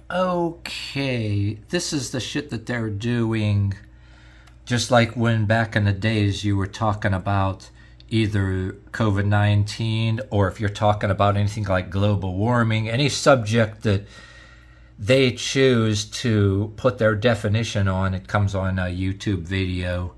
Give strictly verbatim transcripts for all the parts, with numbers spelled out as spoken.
Okay, this is the shit that they're doing. Just like when back in the days you were talking about either COVID nineteen, or if you're talking about anything like global warming, any subject that they choose to put their definition on, it comes on a YouTube video.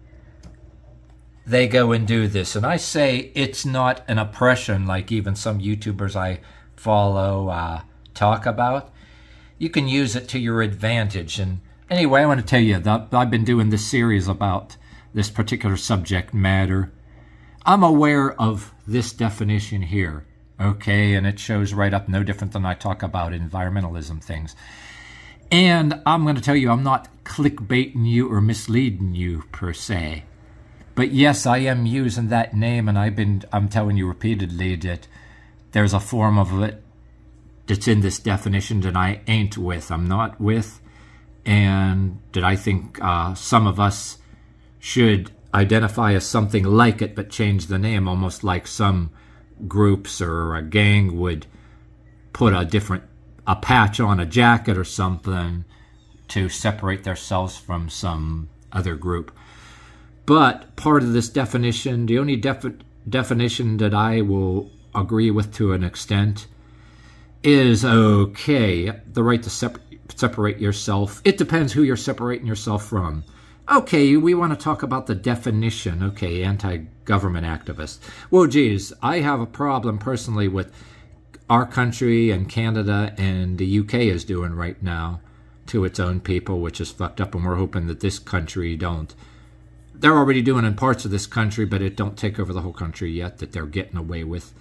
They go and do this. And I say it's not an oppression like even some YouTubers I follow uh, talk about. You can use it to your advantage. And anyway, I want to tell you that I've been doing this series about this particular subject matter. I'm aware of this definition here, okay? And it shows right up no different than I talk about environmentalism things. And I'm going to tell you, I'm not clickbaiting you or misleading you per se. But yes, I am using that name, and I've been, I'm telling you repeatedly that there's a form of it that's in this definition that I ain't with, I'm not with, and that I think uh, some of us should identify as something like it, but change the name, almost like some groups or a gang would put a different, a patch on a jacket or something to separate themselves from some other group. But part of this definition, the only defi definition that I will agree with to an extent is, okay, the right to sep separate yourself. It depends who you're separating yourself from. Okay, we want to talk about the definition. Okay, anti-government activists. Well, geez, I have a problem personally with our country and Canada and the U K is doing right now to its own people, which is fucked up, and we're hoping that this country don't. They're already doing in parts of this country, but it don't take over the whole country yet, that they're getting away with.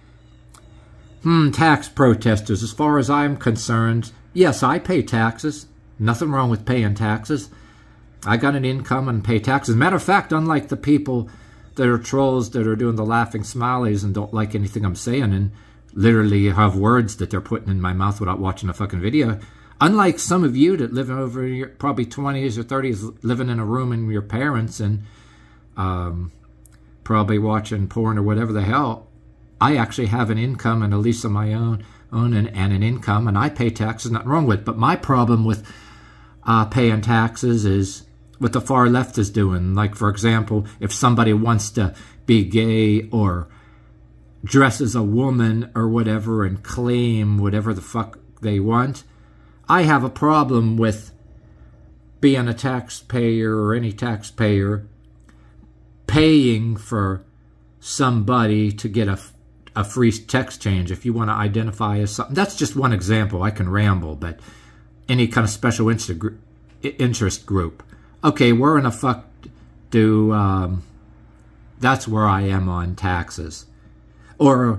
Hmm, tax protesters. As far as I'm concerned, yes, I pay taxes. Nothing wrong with paying taxes. I got an income and pay taxes. Matter of fact, unlike the people that are trolls that are doing the laughing smileys and don't like anything I'm saying and literally have words that they're putting in my mouth without watching a fucking video, unlike some of you that live over your probably twenties or thirties, living in a room in your parents and um, probably watching porn or whatever the hell, I actually have an income and a lease of my own, own and, and an income, and I pay taxes, nothing wrong with it. But my problem with uh, paying taxes is what the far left is doing. Like, for example, if somebody wants to be gay or dress as a woman or whatever and claim whatever the fuck they want, I have a problem with being a taxpayer or any taxpayer paying for somebody to get a, a free text change if you want to identify as something. That's just one example. I can ramble, but any kind of special interest group. Okay, we're in a fuck do, um, that's where I am on taxes. Or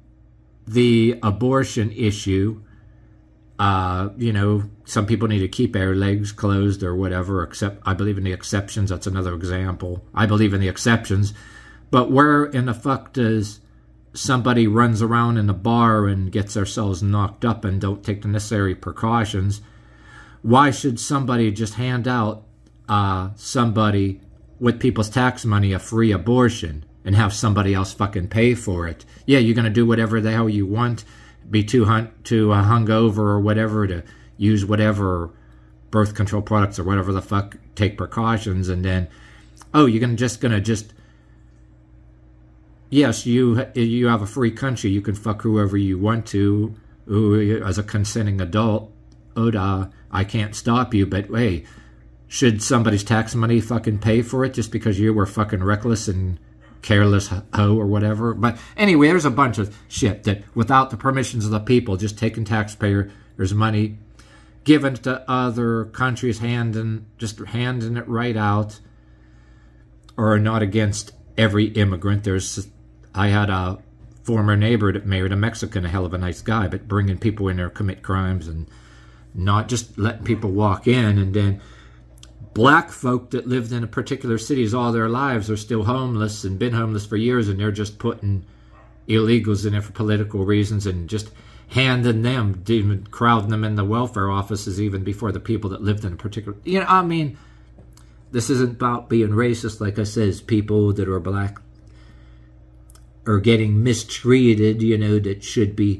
the abortion issue. Uh, you know, some people need to keep their legs closed or whatever, except I believe in the exceptions. That's another example. I believe in the exceptions. But where in the fuck does somebody runs around in a bar and gets themselves knocked up and don't take the necessary precautions? Why should somebody just hand out uh, somebody with people's tax money a free abortion and have somebody else fucking pay for it? Yeah, you're going to do whatever the hell you want, be too hun too uh, hungover or whatever to use whatever birth control products or whatever the fuck, take precautions, and then, oh, you're gonna just gonna just, yes, you you have a free country, you can fuck whoever you want to, who, as a consenting adult, Oda, I can't stop you, but hey, should somebody's tax money fucking pay for it just because you were fucking reckless and careless hoe or whatever? But anyway, there's a bunch of shit that without the permissions of the people, just taking taxpayers' money, given to other countries, handing, just handing it right out, or not against every immigrant. There's, I had a former neighbor that married a Mexican, a hell of a nice guy, but bringing people in there to commit crimes and not just letting people walk in, and then black folk that lived in a particular cities all their lives are still homeless and been homeless for years, and they're just putting illegals in there for political reasons and just handing them, even crowding them in the welfare offices even before the people that lived in a particular, you know, I mean, this isn't about being racist. Like I says, people that are black are getting mistreated, you know, that should be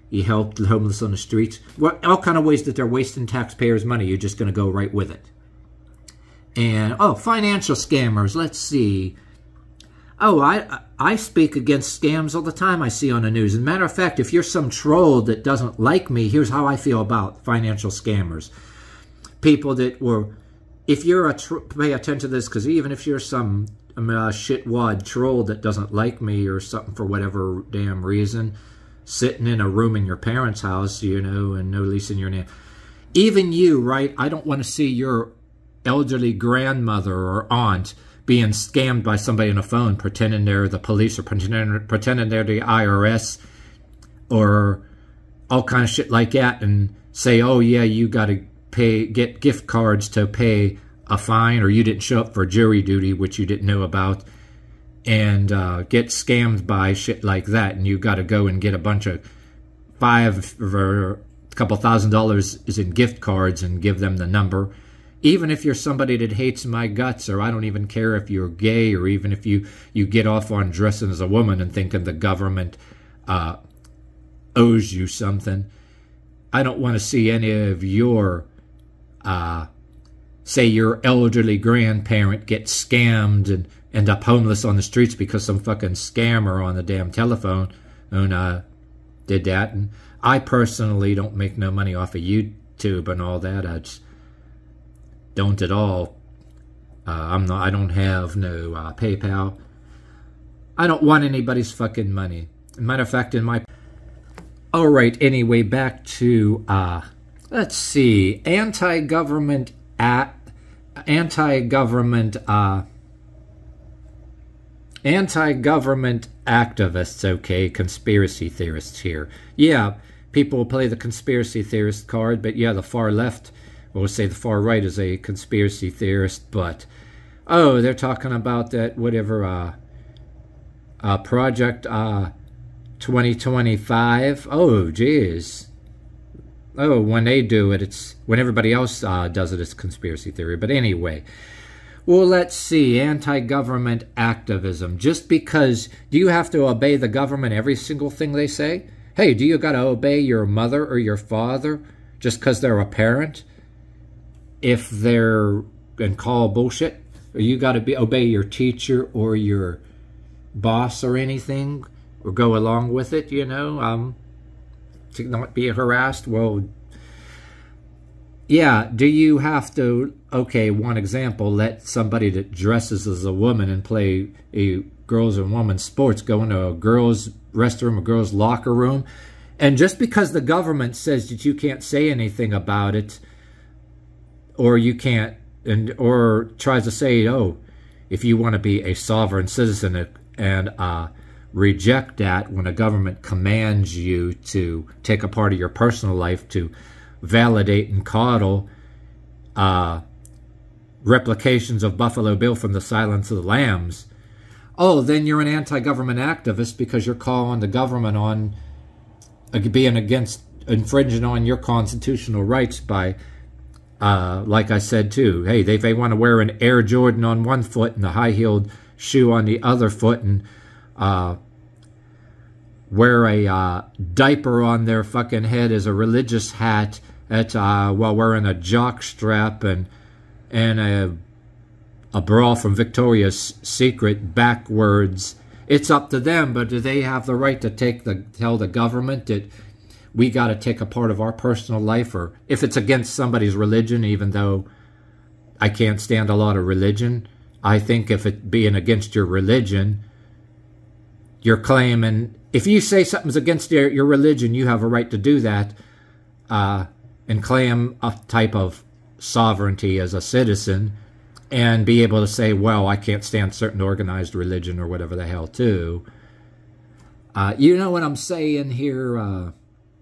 You help the homeless on the streets. Well, all kind of ways that they're wasting taxpayers' money. You're just going to go right with it. And, oh, financial scammers. Let's see. Oh, I I speak against scams all the time I see on the news. As a matter of fact, if you're some troll that doesn't like me, here's how I feel about financial scammers. People that were, if you're a, tr pay attention to this, because even if you're some uh, shitwad troll that doesn't like me or something for whatever damn reason, sitting in a room in your parents' house, you know, and no lease in your name. Even you, right? I don't want to see your elderly grandmother or aunt being scammed by somebody on the phone, pretending they're the police or pretending, pretending they're the I R S or all kind of shit like that, and say, oh yeah, you got to pay, get gift cards to pay a fine, or you didn't show up for jury duty, which you didn't know about, and uh, get scammed by shit like that, and you got to go and get a bunch of five or a couple thousand dollars is in gift cards and give them the number. Even if you're somebody that hates my guts, or I don't even care if you're gay, or even if you, you get off on dressing as a woman and thinking the government uh, owes you something, I don't want to see any of your, uh, say your elderly grandparent get scammed and end up homeless on the streets because some fucking scammer on the damn telephone and, uh, did that. And I personally don't make no money off of YouTube and all that. I just don't at all. Uh, I'm not. I don't have no uh, PayPal. I don't want anybody's fucking money. Matter of fact, in my. All right. Anyway, back to uh, let's see, anti-government at anti-government uh, anti-government activists. Okay, conspiracy theorists here. Yeah, people will play the conspiracy theorist card, but yeah, the far left. We'll say the far right is a conspiracy theorist, but, oh, they're talking about that, whatever, uh, uh, Project uh, twenty twenty-five. Oh, geez. Oh, when they do it, it's, when everybody else uh, does it, it's conspiracy theory. But anyway, well, let's see, anti-government activism. Just because, do you have to obey the government every single thing they say? Hey, do you got to obey your mother or your father just because they're a parent? If they're and call bullshit, or you got to be obey your teacher or your boss or anything, or go along with it, you know, um, to not be harassed. Well, yeah. Do you have to? Okay, one example: let somebody that dresses as a woman and play a girls and women's sports go into a girls' restroom, a girls' locker room, and just because the government says that you can't say anything about it, or you can't, and or tries to say, oh, if you want to be a sovereign citizen and uh, reject that when a government commands you to take a part of your personal life to validate and coddle uh, replications of Buffalo Bill from the Silence of the Lambs, oh, then you're an anti-government activist because you're calling the government on uh, being against, infringing on your constitutional rights by Uh, like I said too, hey, they, they want to wear an Air Jordan on one foot and a high-heeled shoe on the other foot, and uh, wear a uh, diaper on their fucking head as a religious hat at, uh, while wearing a jock strap and and a, a bra from Victoria's Secret backwards. It's up to them, but do they have the right to take the tell the government that we got to take a part of our personal life, or if it's against somebody's religion, even though I can't stand a lot of religion, I think if it being against your religion, you're claiming, if you say something's against your, your religion, you have a right to do that uh, and claim a type of sovereignty as a citizen and be able to say, well, I can't stand certain organized religion or whatever the hell too. Uh, you know what I'm saying here? Uh,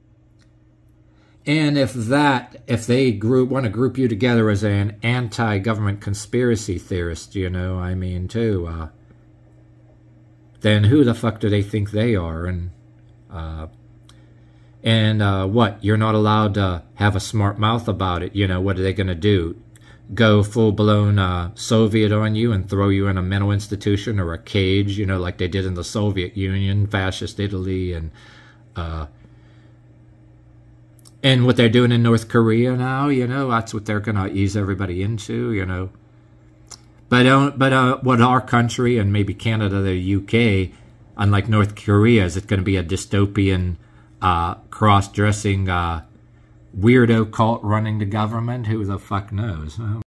And if that, if they group want to group you together as an anti-government conspiracy theorist, you know, I mean, too, uh, then who the fuck do they think they are? And, uh, and uh, what? You're not allowed to have a smart mouth about it. You know, what are they going to do? Go full-blown uh, Soviet on you and throw you in a mental institution or a cage, you know, like they did in the Soviet Union, fascist Italy, and uh, And what they're doing in North Korea now, you know, that's what they're going to ease everybody into, you know. But uh, but uh, what our country and maybe Canada, the U K, unlike North Korea, is it going to be a dystopian, uh, cross-dressing uh, weirdo cult running the government? Who the fuck knows?